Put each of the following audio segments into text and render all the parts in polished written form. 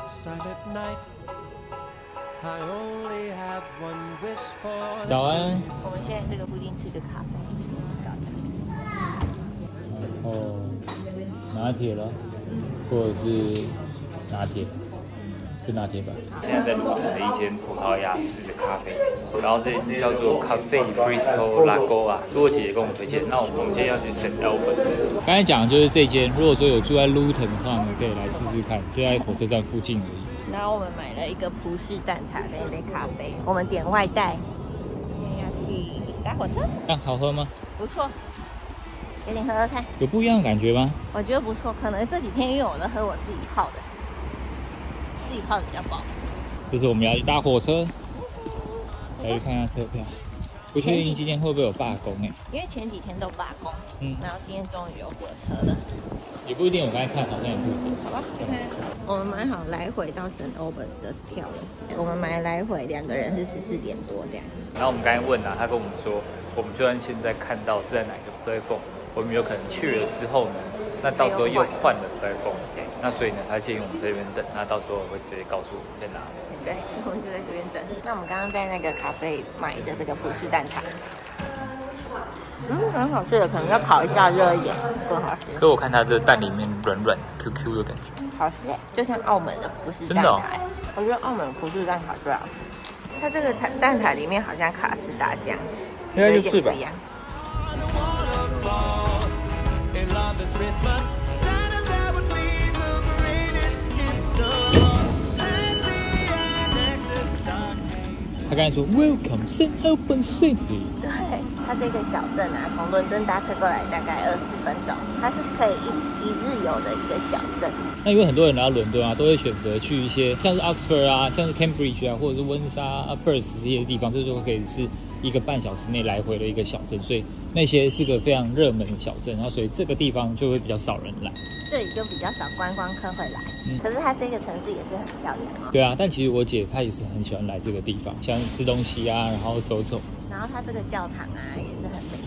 早安。 我们现在这个附近吃个咖啡，早餐。 哦，拿铁了，或者是拿铁，就拿铁吧。 现在在路口的一间葡萄牙式的咖啡，然后这间叫做咖啡 Bristol Lagoa， 是我姐姐跟我们推荐。那我们今天要去 St. Albans。 刚才讲的就是这间，如果说有住在 Luton 的话呢，可以来试试看，就在火车站附近而已。 然后我们买了一个葡式蛋挞跟一杯咖啡，我们点外带。今天要去搭火车， 好喝吗？ 不错，给你喝喝看。 有不一样的感觉吗？ 我觉得不错，可能这几天因为我都喝我自己泡的，自己泡的比较饱。 这是我们要去搭火车，来去看一下车票。不确定今天会不会有罢工因为前几天都罢工，然后今天终于有火车了。 也不一定，我刚才看好像也不一定。 好吧，我们买好来回到 St. Albans 的票了。我们买来回2个人是14点多这样。 然后我们刚才问他跟我们说，我们就算现在看到是在哪个 platform， 我们有可能去了之后呢，那到时候又换了 platform， 那所以呢，他建议我们这边等，那到时候会直接告诉我们在哪里。 对，我们就在这边等。那我们刚刚在那个咖啡买的这个葡式蛋挞。很好吃的，可能要烤一下热一点更好吃。 可我看它这蛋里面软软 QQ 的感觉， 好吃就像澳门的葡式蛋挞。真的我觉得澳门的葡式蛋挞最好吃。它这个蛋挞里面好像卡士达酱， 应该就是吧。他刚才说 Welcome St. Albans City。 对，它这个小镇啊，从伦敦搭车过来大概20分钟，它是可以一日游的一个小镇。 那因为很多人来到伦敦啊，都会选择去一些像是 Oxford 啊，像是 Cambridge 啊，或者是温莎、Perth 这些地方，这就可以是1个半小时内来回的一个小镇，所以那些是个非常热门的小镇，然后所以这个地方就会比较少人来。这里就比较少观光客会来，可是它这个城市也是很漂亮哦。 对啊，但其实我姐她也是很喜欢来这个地方，像吃东西啊，然后走走。 然后它这个教堂啊也是很美。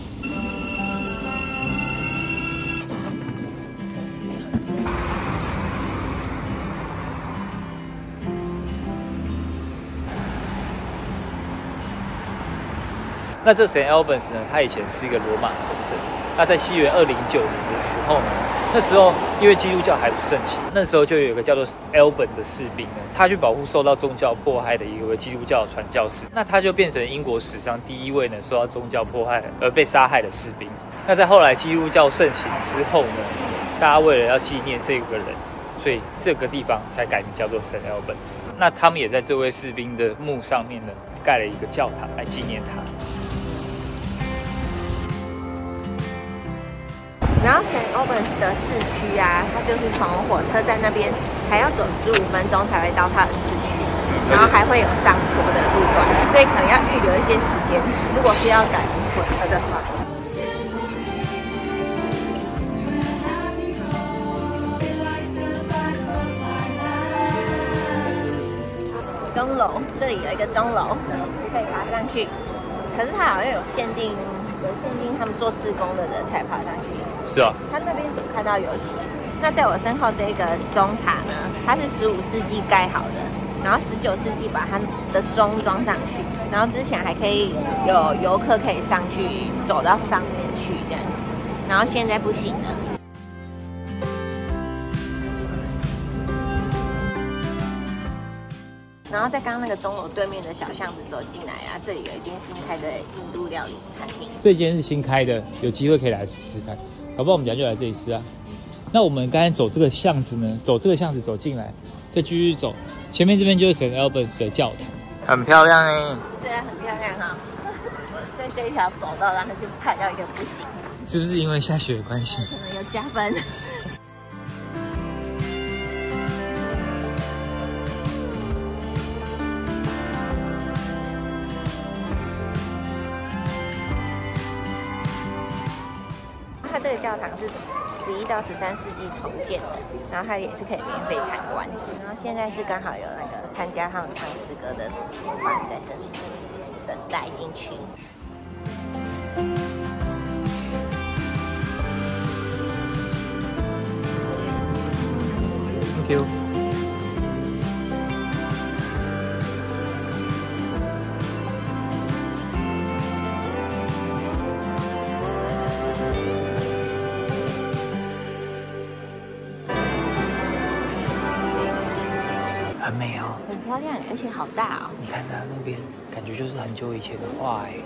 那这 St. Albans 呢，它以前是一个罗马城镇。那在西元2009年的时候呢，那时候因为基督教还不盛行，那时候就有一个叫做 Albans 的士兵呢，他去保护受到宗教迫害的一位基督教传教士，那他就变成英国史上第1位呢受到宗教迫害而被杀害的士兵。那在后来基督教盛行之后呢，大家为了要纪念这个人，所以这个地方才改名叫做 St. Albans。那他们也在这位士兵的墓上面呢盖了一个教堂来纪念他。 然后 St. Albans 的市区啊，它就是从火车站那边才要走15分钟才会到它的市区，然后还会有上坡的路段，所以可能要预留一些时间。如果是要赶火车的话，钟楼这里有一个钟楼，可以爬上去，可是它好像有限定他们做志工的人才爬上去。 是啊， 他那边只看到有写。那在我身后这个钟塔呢，它是15世纪盖好的，然后19世纪把它的钟装上去，然后之前还可以有游客可以上去走到上面去这样子，然后现在不行了。然后在刚刚那个钟楼对面的小巷子走进来啊，这里有一间新开的印度料理餐厅。这间是新开的，有机会可以来试试看，搞不好我们等下就来这里吃啊。那我们刚才走这个巷子呢，走进来，再继续走，前面这边就是 St. Albans 的教堂，很漂亮哎。 对啊，很漂亮哈。在这一条走道，然后就拍到一个不行。 是不是因为下雪的关系？ 可能有加分。它这个教堂是11到13世纪重建的，然后它也是可以免费参观。然后现在是刚好有那个参加他们唱诗歌的团在这里等待进去。 Thank you。 很美哦， 很漂亮，而且好大哦。 你看它那边，感觉就是很久以前的画哎。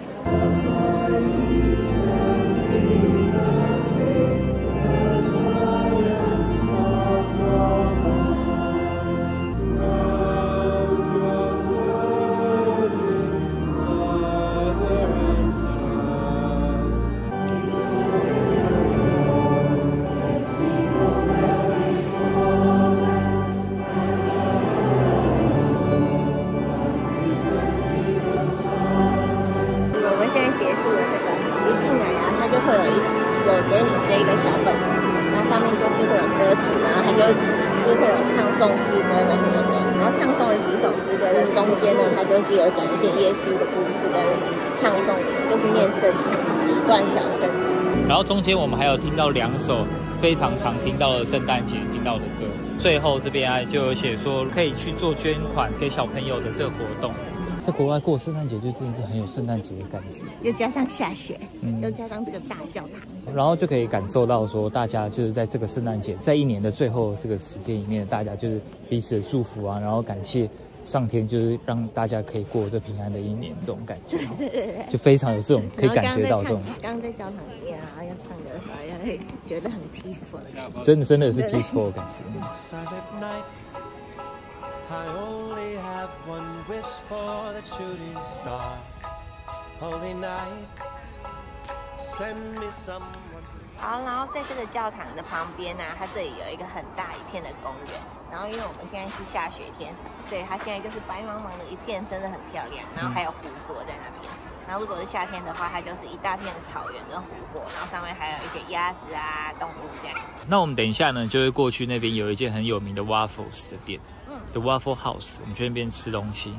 有给你这一个小本子，然后上面就是会有歌词，然后它就是会有唱诵诗歌的活动，然后唱诵的几首诗歌的中间呢，它就是有讲一些耶稣的故事跟唱诵，就是念圣经几段小圣经。 然后中间我们还有听到2首非常常听到的圣诞节听到的歌。最后这边就有写说可以去做捐款给小朋友的这个活动。在国外过圣诞节就真的是很有圣诞节的感觉， 又加上下雪，又加上这个大教堂， 然后就可以感受到说大家就是在这个圣诞节，在一年的最后这个时间里面，大家就是彼此的祝福啊，然后感谢上天，就是让大家可以过这平安的一年，这种感觉，就非常有这种可以感觉到这种。 刚刚在教堂里面，然后要唱歌的时候，要觉得很 peaceful 的感觉， 真的是 peaceful 的感觉。 I only have one wish for the shooting star. Holy night, send me someone. 好，然后在这个教堂的旁边呢，它这里有一个很大一片的公园。然后因为我们现在是下雪天，所以它现在就是白茫茫的一片，真的很漂亮。然后还有湖泊在那边。然后如果是夏天的话，它就是一大片的草原跟湖泊，然后上面还有一些鸭子啊、动物这样。那我们等一下呢，就会过去那边有一间很有名的 Waffles 的店。The Waffle House， 我们去那边吃东西。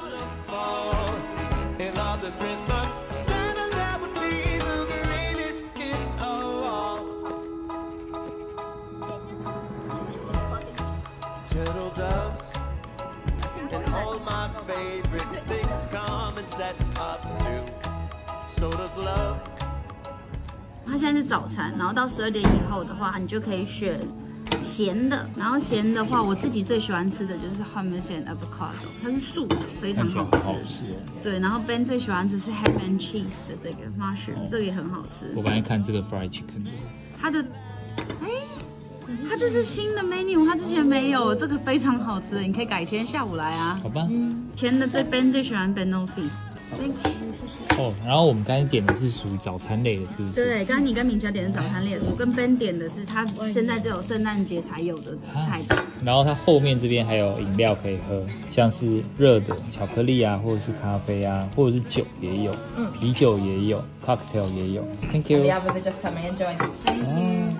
它现在是早餐，然后到12点以后的话，你就可以选咸的，然后咸的话，我自己最喜欢吃的就是 hummus and avocado， 它是素的，非常好吃。对，然后 Ben 最喜欢吃是 ham and cheese 的这个 mushroom， 这个也很好吃。 我刚才看这个 fried chicken， 它的，它这是新的 menu， 它之前没有，这个非常好吃，你可以改天下午来啊。 好吧。 甜的Ben 最喜欢 banoffee。 哦，然后我们刚才点的是属于早餐类的，是不是？ 对，刚刚你跟明乔点的早餐类，我跟 Ben 点的是他现在只有圣诞节才有的菜单。 然后它后面这边还有饮料可以喝，像是热的巧克力啊，或者是咖啡啊，或者是酒也有，啤酒也有 ，cocktail 也有。Thank you. The others are just coming and joining.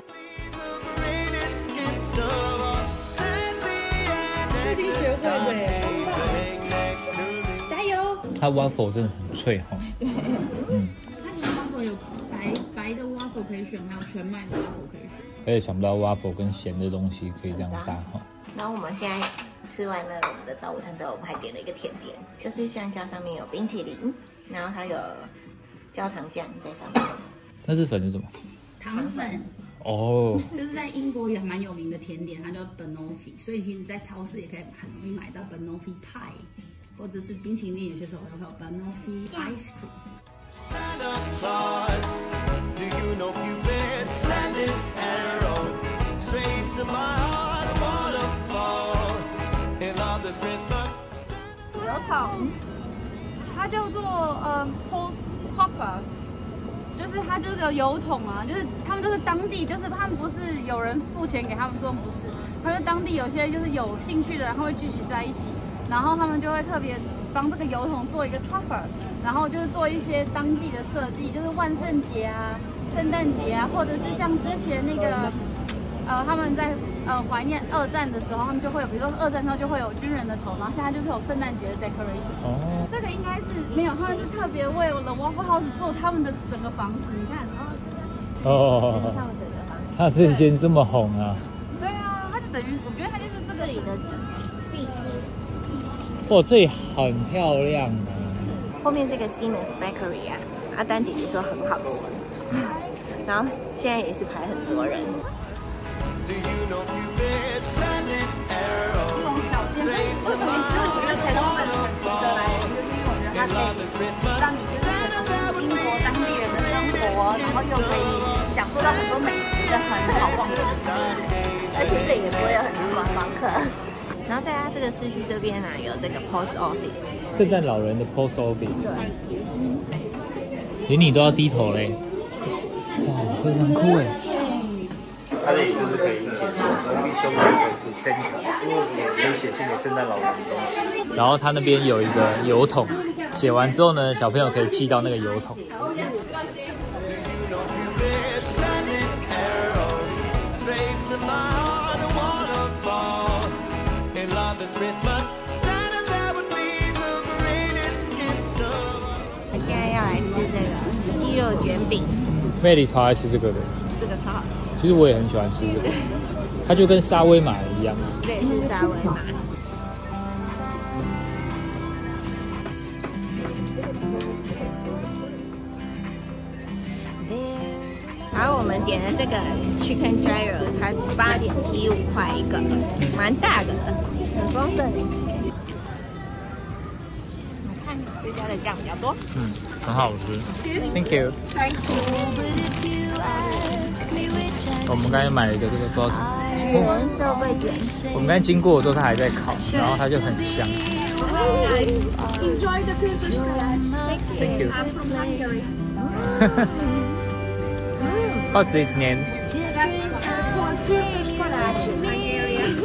它 waffle 真的很脆哈。 它其实 waffle 有白的 waffle 可以选，还有全麦的 waffle 可以选。 而且想不到 waffle 跟咸的东西可以这样搭哈。 然后我们现在吃完了我们的早午餐之后，我们还点了一个甜点，就是香蕉上面有冰淇淋，然后它有焦糖酱在上面。 那这粉是什么？ 糖粉。 哦， 就是在英国也蛮有名的甜点，它叫 banoffee， 所以其实你在超市也可以很容易买到 banoffee pie。或者是冰淇淋，有些时候会有 banoffee ice cream。Santa Claus, do you know Cupid sent his arrow straight to my heart? Waterfall in love this Christmas. 油桶， 它叫做post topper， 就是它这个油桶啊，就是他们就是当地，就是他们不是有人付钱给他们做，不是，他们当地有些就是有兴趣的人，他会聚集在一起。然后他们就会特别帮这个油桶做一个 topper， 然后就是做一些当季的设计，就是万圣节啊、圣诞节啊，或者是像之前那个他们在怀念2战的时候，他们就会有，比如说2战之后就会有军人的头，然后现在就是有圣诞节的 decoration。哦，这个应该是没有，他们是特别为了 Waffle House 做他们的整个房子，你看， 哦， 他们整个房子， 它这间这么红啊？ 对啊，它就等于，我觉得它就是这里的必吃。 哇，这里很漂亮啊！ 后面这个 Siemens Bakery 啊，阿丹姐姐说很好吃，然后现在也是排很多人。 这种小吃为什么你觉得台东很值得来？就是因为我觉得它可以让你就是英国当地人的生活，然后又可以享受到很多美食的很好逛的地方，而且这也不会有很多观光客。 然后在它这个市区这边呢，有这个 post office， 圣诞老人的 post office， 连你都要低头嘞，哇，非常酷哎。 它这里就是可以写信，必修的回出 Santa， 可以写信给圣诞老人的东西。 然后它那边有一个邮筒，写完之后呢，小朋友可以寄到那个邮筒。 我现在要来吃这个鸡肉卷饼， 妹里超爱吃这个的， 这个超好吃。 其实我也很喜欢吃这个，它就跟沙威玛一样。 这也是沙威玛。然后我们点的这个 chicken gyro， 它8.75块一个，蛮大的，很丰盛。我看这家的酱比较多， 很好吃。Thank you。我们刚才买了一个这个不知道什么， 肉桂卷。 我们刚才经过的时候它还在烤，然后它就很香。 Enjoy the Turkish collage. Thank you. I'm from Hungary. What's this name? That's called Turkish collage in Hungarian.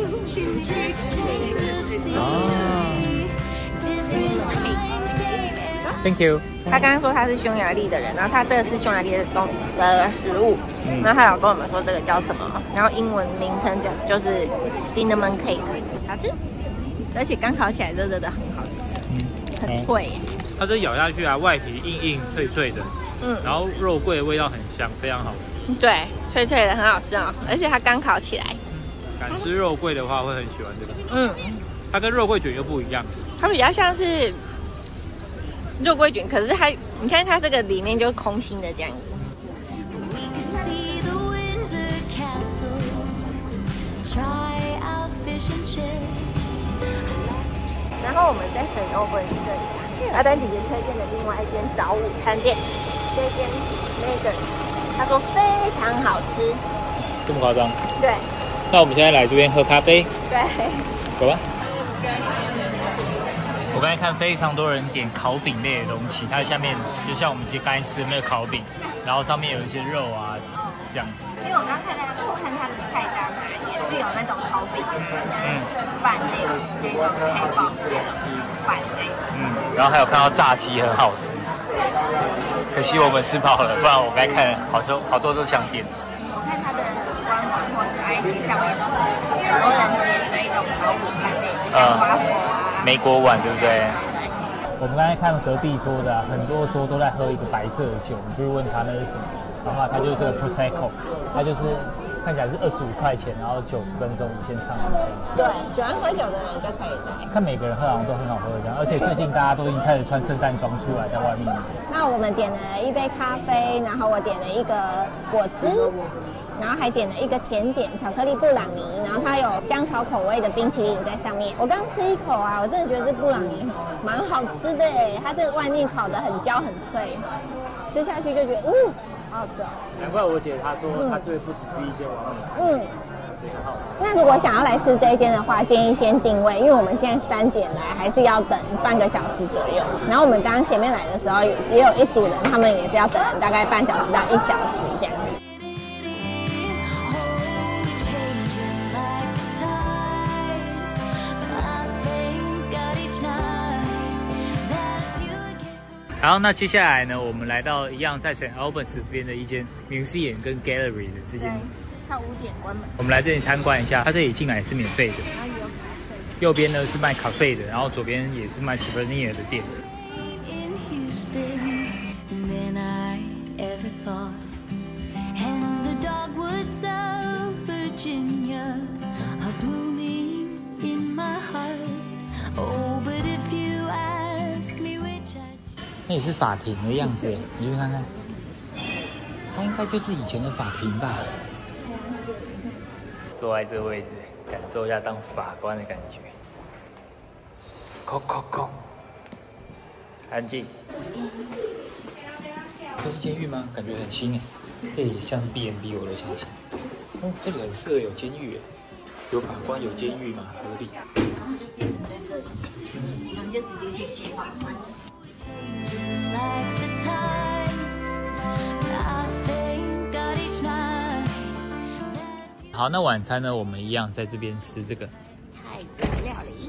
Thank you. 他刚刚说他是匈牙利的人，然后他这个是匈牙利的食物，然后他有跟我们说这个叫什么，然后英文名称就是 cinnamon cake， 好吃，而且刚烤起来热热的，很好吃，很脆。 它这咬下去啊，外皮硬硬脆脆的，然后肉桂的味道很香，非常好吃。 对，脆脆的，很好吃哦，而且它刚烤起来。 敢吃肉桂的话，会很喜欢这个。它跟肉桂卷又不一样， 它比较像是肉桂卷，可是它，你看它这个里面就是空心的这样子。然后我们在St. Albans这里啊，阿丹姐姐推荐的另外一间早午餐店，这间 Megan， 她说非常好吃。 这么夸张？ 对。 那我们现在来这边喝咖啡。 对。 走吧。我刚才看非常多人点烤饼类的东西，它下面就像我们刚才吃的那个烤饼，然后上面有一些肉啊这样子。 因为我刚看它的菜单啊，也是有那种烤饼，饭类，这种汉堡这种饭类。 然后还有看到炸鸡很好吃，可惜我们吃饱了，不然我刚才看好多都想点。 我看它的官网或是 IG 上面都很多人点那种早午餐类，像花火啊。 美国碗对不对？我们刚才看隔壁桌的、很多桌都在喝一个白色的酒，你就问他那是什么，然后它就是这个 Prosecco， 它就是看起来是25块钱，然后90分钟先上来。 对，喜欢喝酒的人就可以来。 看每个人喝好像都很好喝这样，而且最近大家都已经开始穿圣诞装出来在外面。 那我们点了一杯咖啡，然后我点了一个果汁。然后还点了一个甜点，巧克力布朗尼，然后它有香草口味的冰淇淋在上面。我刚吃一口啊，我真的觉得这布朗尼蛮好吃的耶，它这个外面烤得很焦很脆，吃下去就觉得好好吃哦。 难怪我姐她说她这不只是一间完美。 那如果想要来吃这一间的话，建议先定位，因为我们现在3点来，还是要等半个小时左右。然后我们刚刚前面来的时候，也有一组人，他们也是要等大概半小时到1小时这样。 好，那接下来呢，我们来到一样在 St. Albans 这边的一间 museum 跟 gallery 的之间。 它5点关门。 我们来这里参观一下，它这里进来是免费的。右边呢是卖咖啡的，然后左边也是卖 souvenir 的店。那也是法庭的样子，你去看看，它应该就是以前的法庭吧。坐在这个位置，感受一下当法官的感觉。 安静。 这是监狱吗？感觉很新哎，这里像是 B&B， 我都相信。哦，这里很适合有监狱哎，有法官有监狱嘛，合理。 然后就变成在这里，我们就直接去接法官。 好，那晚餐呢？我们一样在这边吃这个泰国料理。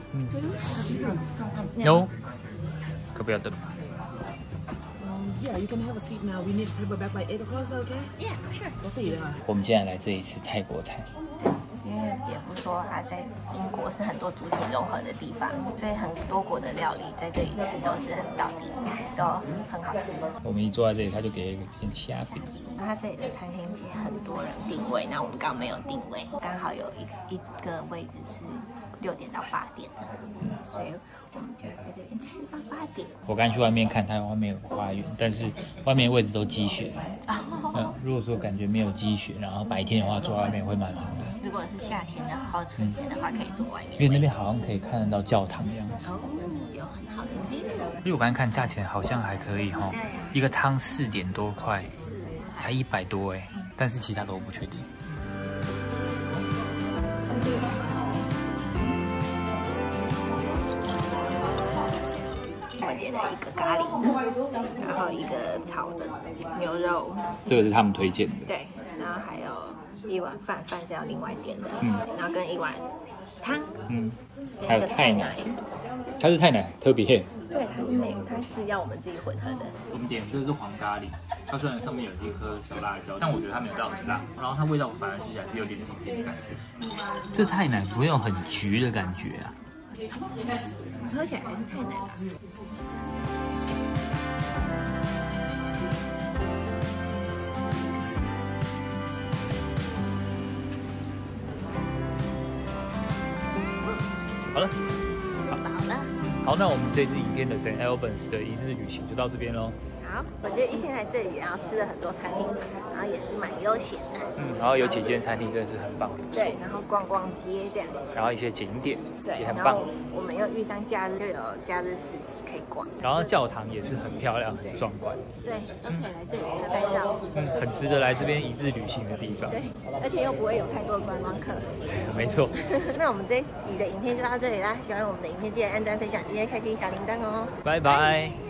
有，可不要等吧。 Yeah, you can have a seat now. We need to take her back by 8 o'clock, is that okay? Yeah, sure. We'll see you then. 我们现在来这里吃泰国菜。 因为姐夫说他在英国是很多族群融合的地方，所以很多国的料理在这里吃都是很道地，都很好吃。 我们一坐在这里，他就给了一片虾饼。 他这里的餐厅其实很多人定位，那我们刚没有定位，刚好有一个位置是6点到8点的，所以我们就在这边吃到8点。 我刚去外面看，它外面有花园，但是外面的位置都积雪。如果说感觉没有积雪，然后白天的话坐外面会蛮好的。 如果是夏天的话，春天的话可以坐外面， 因为那边好像可以看得到教堂的样子。 哦，有很好的 view。 因为我刚才看价钱好像还可以哈，一个汤4点多块，才100多哎，但是其他的我不确定。 我们点了一个咖喱，然后一个炒的牛肉， 这个是他们推荐的。 对，然后还有一碗饭，饭是要另外点的，然后跟一碗汤， 还有泰奶，它是泰奶特别。 对，它是要我们自己混合的。 我们点的这个是黄咖喱，它虽然上面有一颗小辣椒，但我觉得它没有到很辣，然后它味道反而吃起来是有点甜的感觉。这泰奶不会有很橘的感觉啊， 喝起来还是泰奶啦。 好了， 吃饱了。 好，那我们这支影片的 St. Albans 的一日旅行就到这边喽。 好，我觉得一天来这里，然后吃了很多餐厅，然后也是蛮悠闲的。 然后有几间餐厅真的是很棒的。 对，然后逛逛街这样。 然后一些景点对， 也很棒。 然后我们又遇上假日，就有假日市集可以逛。 然后教堂也是很漂亮、很壮观。 对，都可以来这里拍拍照。 很值得来这边一日旅行的地方。 对，而且又不会有太多观光客。 没错。 那我们这一集的影片就到这里啦，喜欢我们的影片记得按赞、分享、订阅、开启小铃铛哦。 拜拜。